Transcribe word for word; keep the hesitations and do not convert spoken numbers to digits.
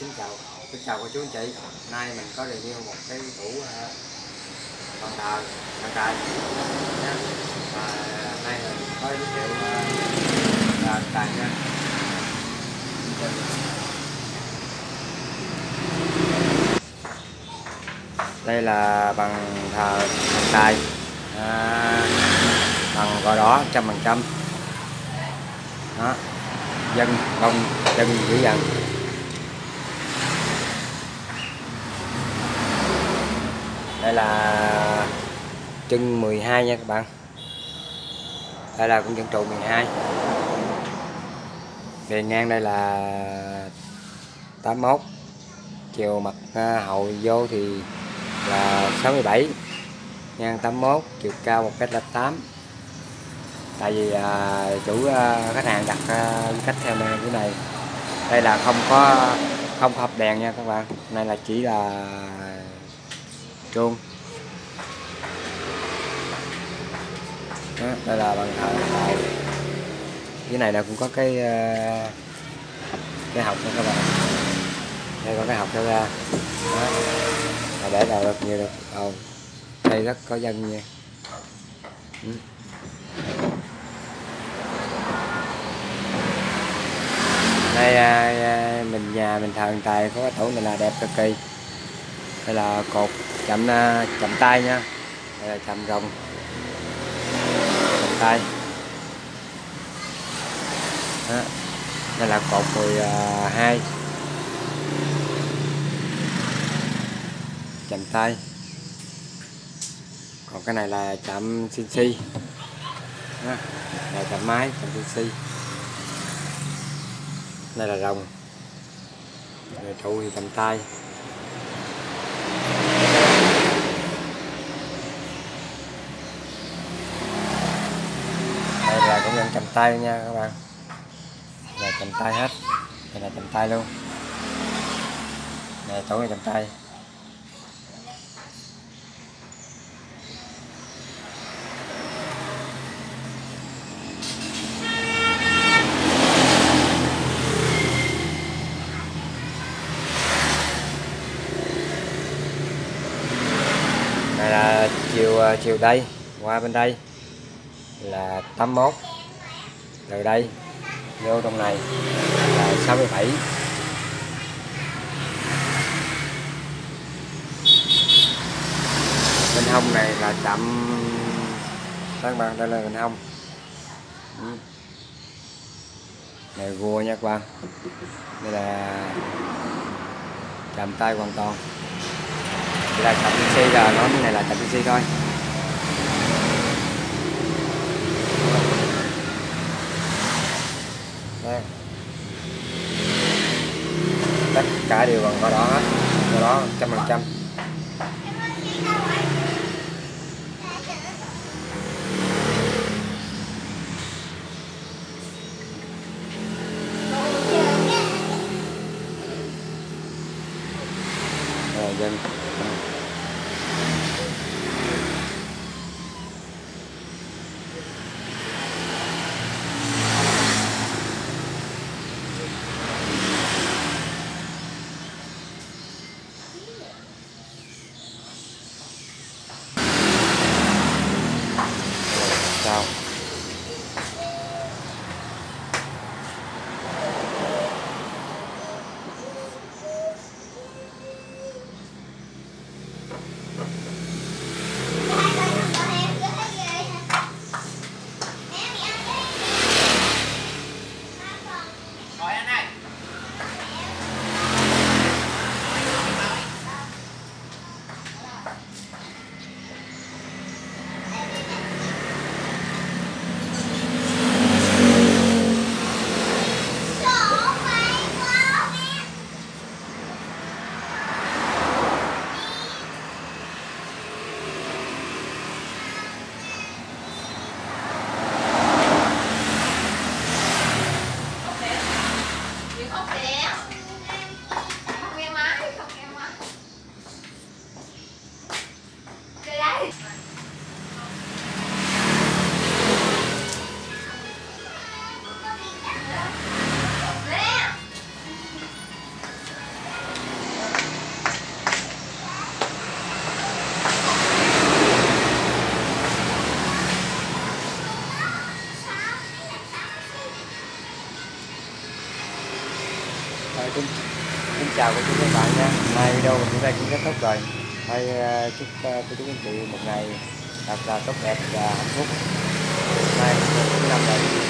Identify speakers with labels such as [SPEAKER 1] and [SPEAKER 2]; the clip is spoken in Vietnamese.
[SPEAKER 1] Xin chào, xin chào cô chú anh chị. Nay mình có review một cái tủ uh, bàn thờ bàn trai nha. Và nay mình có giới thiệu uh, bàn trai nha. Đây là bằng thờ bàn trai à, bằng gò đỏ trăm phần trăm. Đó, dân công dân dữ dằn. Đây là chân mười hai nha các bạn. Đây là con chân trụ mười hai. Bề ngang đây là tám mươi mốt. Chiều mặt hậu vô thì là sáu mươi bảy. Ngang tám mươi mốt, chiều cao một mét tám. Tại vì à, chủ à, khách hàng đặt à, cách theo này cái này. Đây là không có không hợp đèn nha các bạn. Này là chỉ là chuông. Đó, đây là bàn thờ này. Cái này là cũng có cái cái học nữa các bạn. Đây có cái học theo ra. Đó. Và để đầu được nhiều được. Ồ, đây rất có dân nha. Ừ. Đây à, mình nhà mình thờ tài có cái tủ này là đẹp cực kỳ. Đây là cột chậm chậm tay nha. Đây là chậm rồng chậm tay. Đó. Đây là cột mười hai chậm tay. Còn cái này là chậm xê xê. Đó. Là chậm máy chậm xê xê. Đây là rồng. Rồi trụ thì chậm tay. Đây là cũng nhận chậm tay nha các bạn. Là chậm tay hết. Đây là chậm tay luôn. Này tủ này chậm tay. Này là chiều chiều đây qua bên đây là tám mươi mốt, từ đây vô trong này là sáu mươi bảy. Bên hông này là chậm các bạn, đây là bên hông. Ừ. Này gùa nha các bạn. Đây là chạm tay hoàn toàn. Đây là chậm xê xê, là nói cái này là chậm xê xê thôi. Đây. Tất cả đều bằng gò đỏ hết, gò đỏ trăm phần trăm. Rồi dân. Sao? xin, xin chào cô chú các bạn nha. Nay video của chúng ta cũng kết thúc rồi. Thôi chúc cô chú anh chị một ngày thật là tốt đẹp và hạnh phúc. Nay cuối năm rồi.